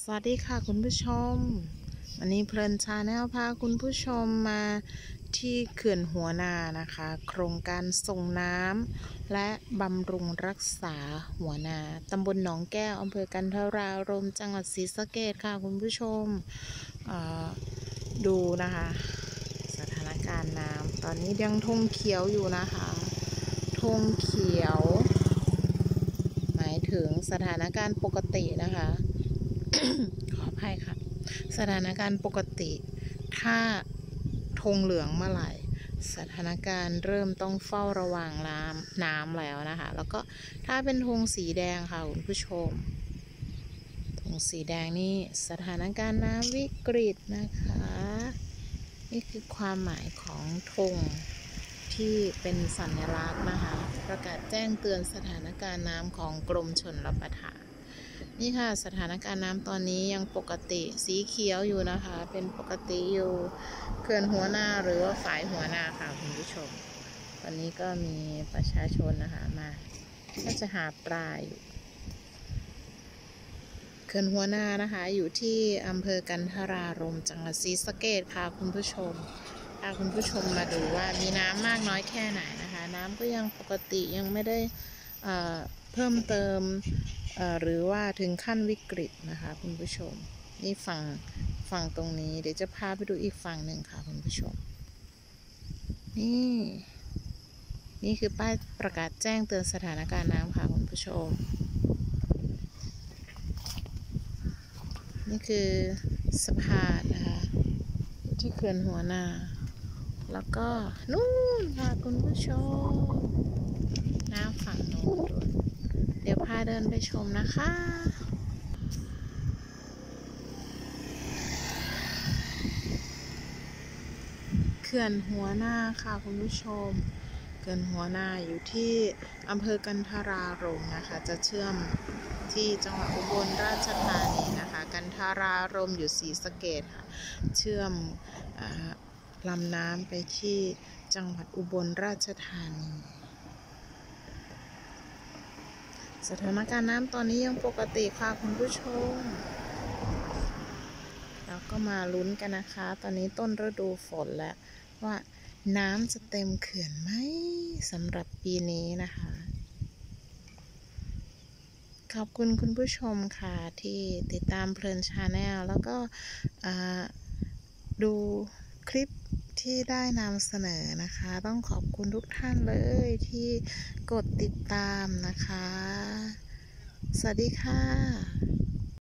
สวัสดีค่ะคุณผู้ชมวันนี้เพลินชาแนลพาคุณผู้ชมมาที่เขื่อนหัวนานะคะโครงการส่งน้ำและบำรุงรักษาหัวนาตำบลหนองแก้วอำเภอกันทรารมจังหวัดศรีสะเกษค่ะคุณผู้ชมดูนะคะสถานการณ์น้ำตอนนี้ยังธงเขียวอยู่นะคะธงเขียวหมายถึงสถานการณ์ปกตินะคะ ขออภัยค่ะสถานการณ์ปกติถ้าธงเหลืองเมื่อไหร่สถานการณ์เริ่มต้องเฝ้าระวังน้ำแล้วนะคะแล้วก็ถ้าเป็นธงสีแดงค่ะคุณผู้ชมธงสีแดงนี่สถานการณ์น้ำวิกฤตนะคะนี่คือความหมายของธงที่เป็นสัญลักษณ์นะคะประกาศแจ้งเตือนสถานการณ์น้ำของกรมชลประทานนี่ค่ะสถานการณ์น้ำตอนนี้ยังปกติสีเขียวอยู่นะคะเป็นปกติอยู่เขื่อนหัวนาหรือว่าฝายหัวนาค่ะคุณผู้ชมตอนนี้ก็มีประชาชนนะคะมาก็จะหาปลาอยู่เขื่อนหัวนานะคะอยู่ที่อำเภอกันทรารมจังหวัดศรีสะเกษค่ะคุณผู้ชมพาคุณผู้ชมมาดูว่ามีน้ำมากน้อยแค่ไหนนะคะน้ำก็ยังปกติยังไม่ได้เพิ่มเติมหรือว่าถึงขั้นวิกฤตนะคะคุณผู้ชมนี่ฝั่งตรงนี้เดี๋ยวจะพาไปดูอีกฝั่งหนึ่งค่ะคุณผู้ชมนี่คือป้ายประกาศแจ้งเตือนสถานการณ์น้ำค่ะคุณผู้ชมนี่คือสะพานนะคะที่เขื่อนหัวนาแล้วก็นู่นค่ะคุณผู้ชมน้ำฝั่งโน้นด้วยเดี๋ยวพาเดินไปชมนะคะเขื่อนหัวนาค่ะคุณผู้ชมเขื่อนหัวนาอยู่ที่อำเภอกันทรารมนะคะจะเชื่อมที่จังหวัดอุบลราชธานีนะคะกันทรารมอยู่ศรีสะเกษค่ะเชื่อมลำน้ำไปที่จังหวัดอุบลราชธานีสถานการณ์น้ำตอนนี้ยังปกติค่ะคุณผู้ชมเราก็มาลุ้นกันนะคะตอนนี้ต้นฤดูฝนแล้วว่าน้ำจะเต็มเขื่อนไหมสำหรับปีนี้นะคะขอบคุณคุณผู้ชมค่ะที่ติดตามเพลินชาแนลแล้วก็ดูคลิปที่ได้นำเสนอนะคะต้องขอบคุณทุกท่านเลยที่กดติดตามนะคะสวัสดีค่ะ